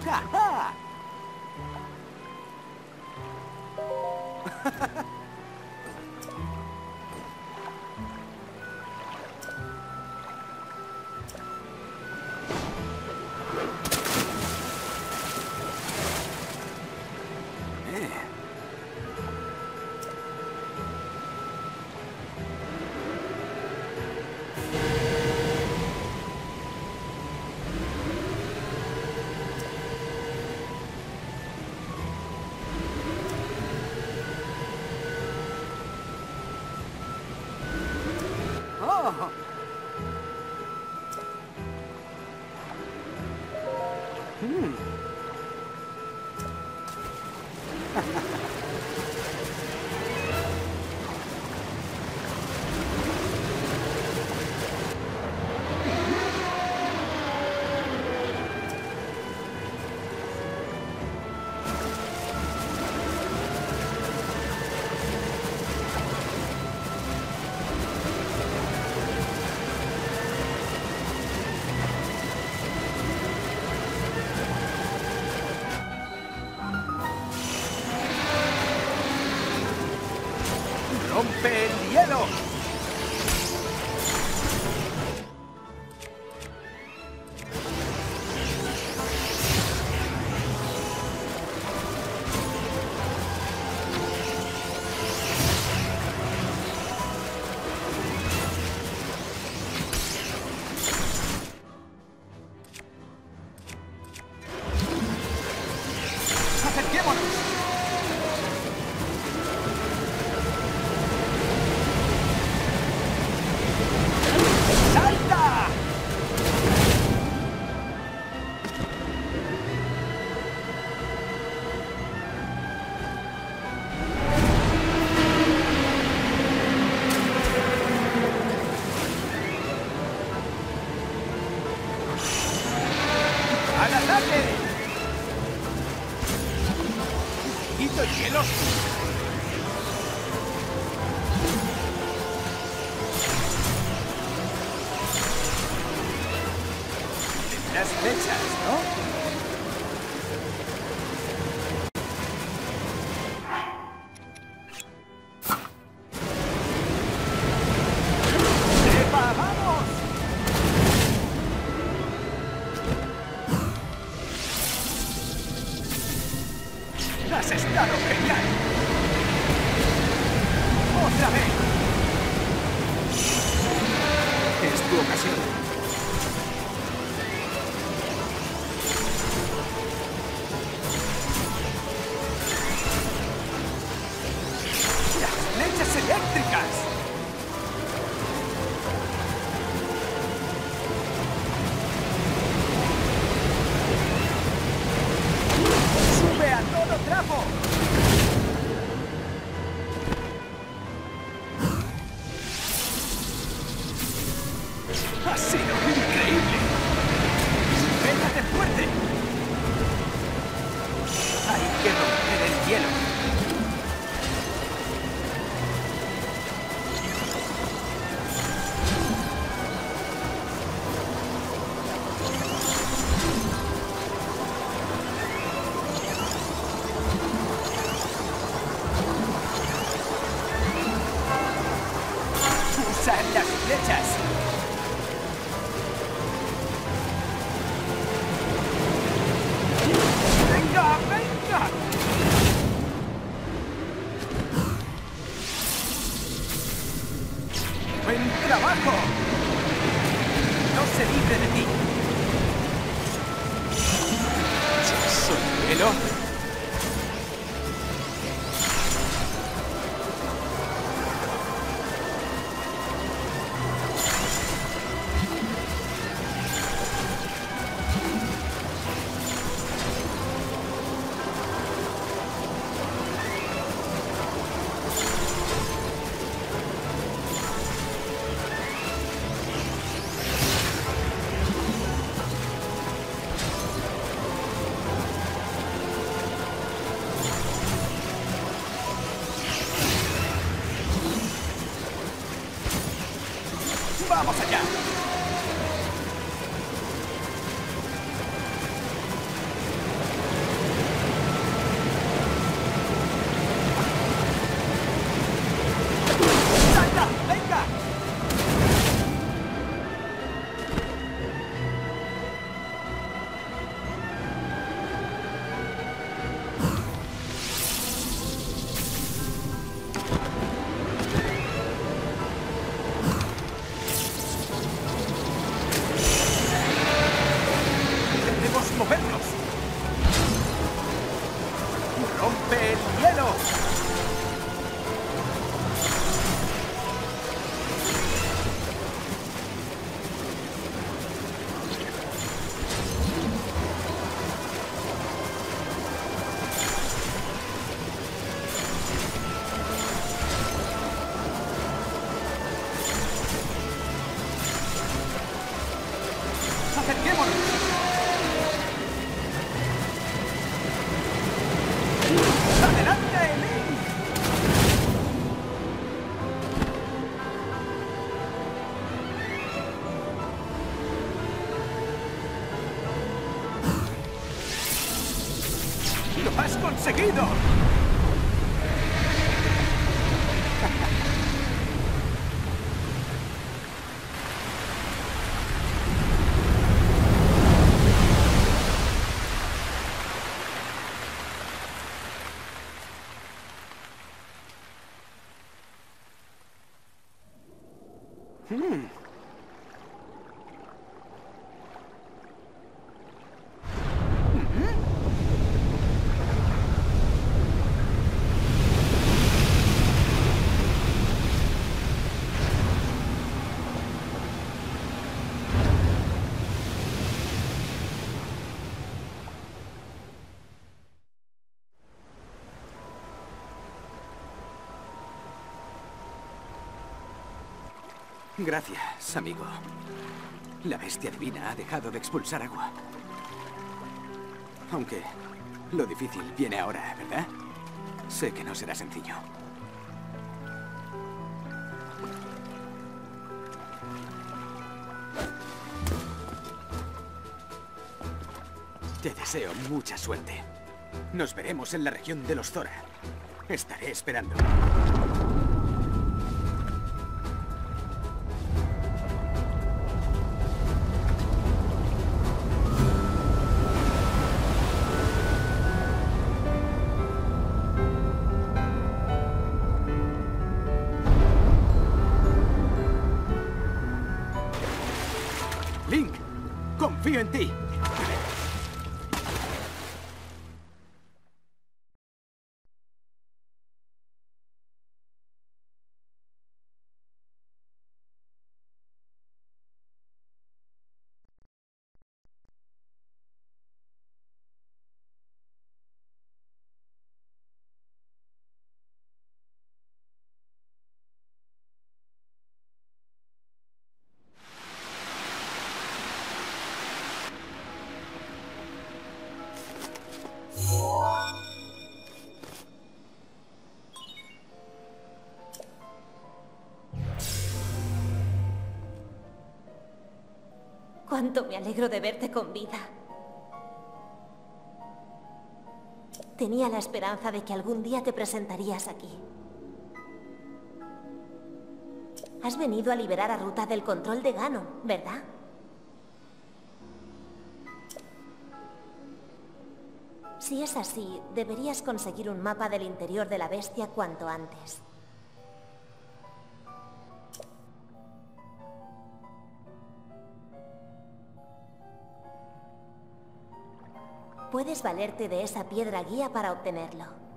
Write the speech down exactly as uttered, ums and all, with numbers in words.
¡Ja, ja! Oh. Hmm. ¡Rompe el hielo! ¡Acerquémonos! ¡Al ataque! ¡Quito el hielo! Las flechas, ¿no? ¡Has estado genial! ¡Otra vez! Es tu ocasión. ¡Las flechas eléctricas! ¡Sube a todo trapo! ¡Ha sido increíble! ¡Pégate fuerte! Hay que romper el hielo. ¡Usa las flechas! ¡Venga, venga! ¡Buen trabajo! No se libre de ti. ¡Soy hielo! ¡Vamos allá! ¡Acerquémonos! ¡Adelante, Link! ¡Lo has conseguido! Hmm. Gracias, amigo. La bestia divina ha dejado de expulsar agua. Aunque lo difícil viene ahora, ¿verdad? Sé que no será sencillo. Te deseo mucha suerte. Nos veremos en la región de los Zora. Estaré esperando. Link, confío en ti. Cuánto me alegro de verte con vida. Tenía la esperanza de que algún día te presentarías aquí. Has venido a liberar a Ruta del control de Ganon, ¿verdad? Si es así, deberías conseguir un mapa del interior de la bestia cuanto antes. Puedes valerte de esa piedra guía para obtenerlo.